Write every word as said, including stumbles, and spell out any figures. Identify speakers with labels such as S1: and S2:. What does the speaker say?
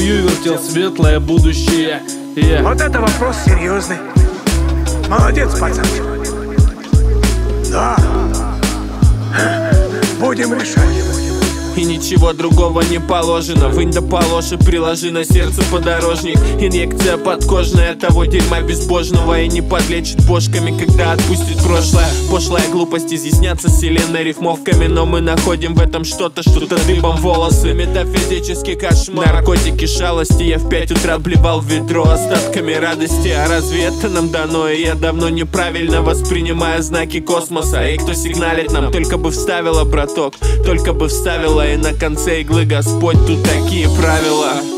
S1: семью, вертел светлое будущее. yeah.
S2: Вот это вопрос серьезный. Молодец, пацан. Да. Будем решать.
S3: И ничего другого не положено. Вынь да положь и приложи на сердце подорожник. Инъекция подкожная того дерьма безбожного. И не подлечит бошками, когда отпустит прошлое. Пошлая глупость изъясняться вселенной рифмовками. Но мы находим в этом что-то, что-то дыбом волосы. Метафизический кошмар, наркотики, шалости. Я в пять утра блевал в ведро остатками радости. А разве это нам дано? И я давно неправильно воспринимаю знаки космоса. И кто сигналит нам, только бы вставила, браток, только бы вставила. И на конце иглы Господь, тут такие правила.